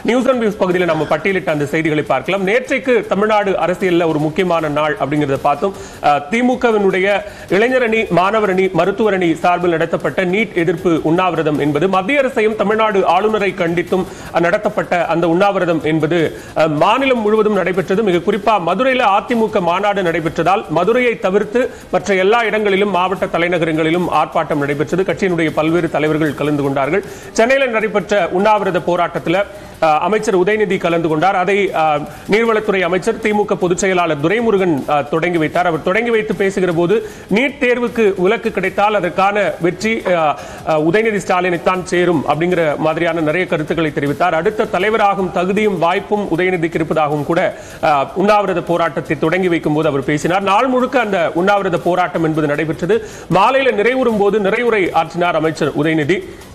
News and views பகுதியில் நம்ம பட்டியலிட்ட அந்த செய்திகளை பார்க்கலாம். நேற்றைக்கு தமிழ்நாடு அரசியல்ல ஒரு முக்கியமான நாள் அப்படிங்கறத பார்த்தோம். திமுகவினுடைய இளைஞர் அணி, மாணவர் அணி, மருத்துவர் அணி சார்பில் நடத்தப்பட்ட நீட் எதிர்ப்பு உண்ணாவிரதம் என்பது மத்திய அரசையும் தமிழ்நாடு ஆளுநரை கண்டித்தும் நடத்தப்பட்ட அந்த உண்ணாவிரதம் என்பது மாநிலம் முழுவதும் நடைபெற்றது. மிக குறிப்பா மதுரையில் அதிமுக மாநாடு நடைபெற்றதால் மதுரையை தவிர்த்து மற்ற எல்லா இடங்களிலும் மாவட்ட தலைநகரங்களிலும் ஆர்ப்பாட்டம் நடைபெற்றது. கட்சியினுடைய பல்வேறு தலைவர்கள் கலந்து கொண்டார்கள். சென்னையில் நடைபெற்ற உண்ணாவிரத போராட்டத்தில் அமைச்சர் உதயநிதி கலந்து கொண்டார். அதை நீர்வளத்துறை அமைச்சர் திமுக பொதுச் செயலாளர் துரைமுருகன் தொடங்கி வைத்தார். அவர் தொடங்கி வைத்து பேசுகிற போது நீட் தேர்வுக்கு விலக்கு கிடைத்தால் அதற்கான வெற்றி உதயநிதி ஸ்டாலினைத்தான் சேரும் அப்படிங்கிற மாதிரியான நிறைய கருத்துக்களை தெரிவித்தார். அடுத்த தலைவராகும் தகுதியும் வாய்ப்பும் உதயநிதிக்கு இருப்பதாகவும் கூட உண்ணாவிரத போராட்டத்தை தொடங்கி வைக்கும் போது அவர் பேசினார். நாள் முழுக்க அந்த உண்ணாவிரத போராட்டம் என்பது நடைபெற்றது. மாலையில் நிறைவுறும் போது நிறைவுரை ஆற்றினார் அமைச்சர் உதயநிதி.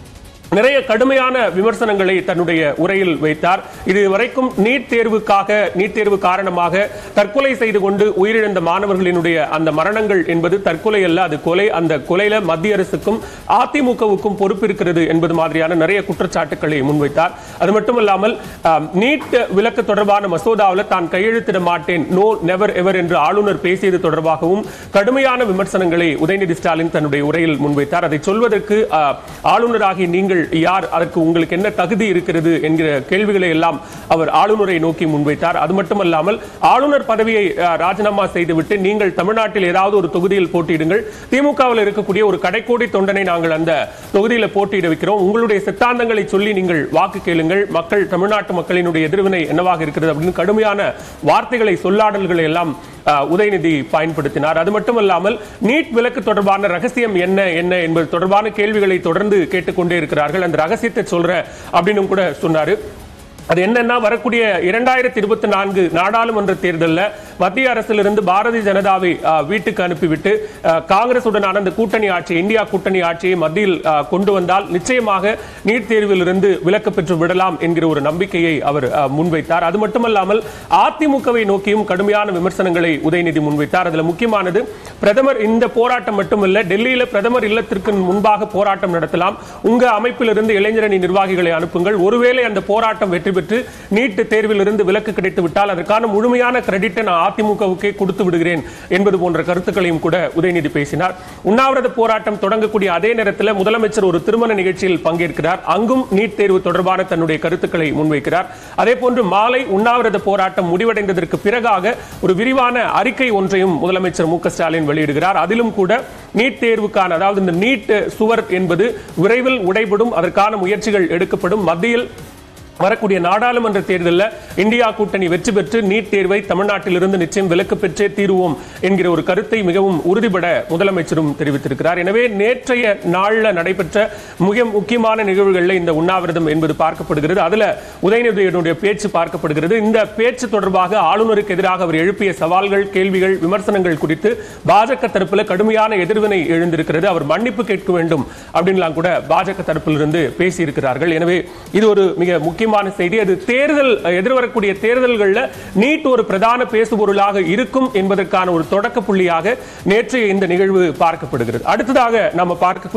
நிறைய கடுமையான விமர்சனங்களை தன்னுடைய உரையில் வைத்தார். இதுவரைக்கும் நீட் தேர்வு காரணமாக தற்கொலை செய்து கொண்டு உயிரிழந்த மாணவர்களினுடைய அந்த மரணங்கள் என்பது தற்கொலை அல்ல, அது கொலை. அந்த கொலையில மத்திய அரசுக்கும் அதிமுகவுக்கும் பொறுப்பு இருக்கிறது என்பது மாதிரியான நிறைய குற்றச்சாட்டுக்களை முன்வைத்தார். அது மட்டுமல்லாமல் நீட் விலக்கு தொடர்பான மசோதாவில் தான் கையெழுத்திட மாட்டேன், நோ நெவர் எவர் என்று ஆளுநர் பேசியது தொடர்பாகவும் கடுமையான விமர்சனங்களை உதயநிதி ஸ்டாலின் தன்னுடைய உரையில் முன்வைத்தார். அதை சொல்வதற்கு ஆளுநராகி நீங்கள் யார், அதற்கு உங்களுக்கு என்ன தகுதி இருக்கிறது என்கிற கேள்விகளை எல்லாம் அவர் ஆளுநரை நோக்கி முன்வைத்தார். அது மட்டுமல்லாமல் ஆளுநர் பதவியை ராஜினாமா செய்துவிட்டு நீங்கள் தமிழ்நாட்டில் ஏதாவது ஒரு தொகுதியில் போட்டியிடுங்கள், திமுகவில் இருக்கக்கூடிய ஒரு கடைக்கோடி தொண்டனை நாங்கள் அந்த தொகுதியில் போட்டியிட வைக்கிறோம், உங்களுடைய சித்தாந்தங்களை சொல்லி நீங்கள் வாக்கு கேளுங்கள், மக்கள் தமிழ்நாட்டு மக்களினுடைய எதிர்வினை என்னவாக இருக்கிறது அப்படின்னு கடுமையான வார்த்தைகளை சொல்லாடல்களை எல்லாம் உதயநிதி பயன்படுத்தினார். அது மட்டுமல்லாமல் நீட் விலக்கு தொடர்பான ரகசியம் என்ன என்பது தொடர்பான கேள்விகளை தொடர்ந்து கேட்டுக்கொண்டே இருக்கிறார்கள். அந்த ரகசியத்தை சொல்றேன் அப்படின்னு கூட சொன்னாரு. அது என்னன்னா, வரக்கூடிய 2024 நாடாளுமன்ற தேர்தலில் மத்திய அரசிலிருந்து பாரதிய ஜனதாவை வீட்டுக்கு அனுப்பிவிட்டு காங்கிரசுடனான அந்த கூட்டணி ஆட்சி, இந்தியா கூட்டணி ஆட்சியை மத்தியில் கொண்டு வந்தால் நிச்சயமாக நீட் தேர்வில் இருந்து விலக்கு பெற்று விடலாம் என்கிற ஒரு நம்பிக்கையை அவர் முன்வைத்தார். அது மட்டுமல்லாமல் அதிமுகவை நோக்கியும் கடுமையான விமர்சனங்களை உதயநிதி முன்வைத்தார். அதுல முக்கியமானது, பிரதமர் இந்த போராட்டம் மட்டுமல்ல, டெல்லியில பிரதமர் இல்லத்திற்கு முன்பாக போராட்டம் நடத்தலாம், உங்க அமைப்பிலிருந்து இளைஞரணி நிர்வாகிகளை அனுப்புங்கள், ஒருவேளை அந்த போராட்டம் வெற்றி பெற்று நீட் தேர்வில் இருந்து விலக்கு கிடைத்து விட்டால் அதற்கான முழுமையான கிரெடிட்டை நான் அதிமுகவுக்கே கொடுத்து விடுகிறேன் என்பது போன்ற கருத்துக்களையும் கூட உதயநிதி பேசினார். உண்ணாவிரத போராட்டம் தொடங்கக்கூடிய அதே நேரத்தில் முதலமைச்சர் ஒரு திருமண நிகழ்ச்சியில் பங்கேற்கிறார். அங்கும் நீட் தேர்வு தொடர்பான தன்னுடைய கருத்துக்களை முன்வைக்கிறார். அதே போன்று மாலை உண்ணாவிரத போராட்டம் முடிவடைந்ததற்கு பிறகாக ஒரு விரிவான அறிக்கை ஒன்றையும் முதலமைச்சர் மு க ஸ்டாலின் வெளியிடுகிறார். அதிலும் கூட நீட் தேர்வுக்கான, அதாவது இந்த நீட் சுவர் என்பது விரைவில் உடைபடும், அதற்கான முயற்சிகள் எடுக்கப்படும், மத்தியில் வரக்கூடிய நாடாளுமன்ற தேர்தலில் இந்தியா கூட்டணி வெற்றி பெற்று நீட் தேர்வை தமிழ்நாட்டிலிருந்து நிச்சயம் விலக்கு பெற்றே தீருவோம் என்கிற ஒரு கருத்தை மிகவும் உறுதிபட முதலமைச்சரும் தெரிவித்திருக்கிறார். எனவே நேற்றைய நாளில் நடைபெற்ற மிக முக்கியமான நிகழ்வுகளில் இந்த உண்ணாவிரதம் என்பது பார்க்கப்படுகிறது. அதுல உதயநிதியினுடைய பேச்சு பார்க்கப்படுகிறது. இந்த பேச்சு தொடர்பாக ஆளுநருக்கு எதிராக அவர் எழுப்பிய சவால்கள், கேள்விகள், விமர்சனங்கள் குறித்து பாஜக தரப்பில் கடுமையான எதிர்வினை எழுந்திருக்கிறது. அவர் மன்னிப்பு கேட்க வேண்டும் அப்படின்லாம் கூட பாஜக தரப்பிலிருந்து பேசியிருக்கிறார்கள். எனவே இது ஒரு மிக முக்கியமான செய்தி. அது தேர்தல், எதிர்வரக்கூடிய தேர்தல்களில் நீட் ஒரு பிரதான பேசுபொருளாக இருக்கும் என்பதற்கான ஒரு தொடக்க புள்ளியாக நேற்றைய இந்த நிகழ்வு பார்க்கப்படுகிறது. அடுத்ததாக நம்ம பார்க்கக்கூடிய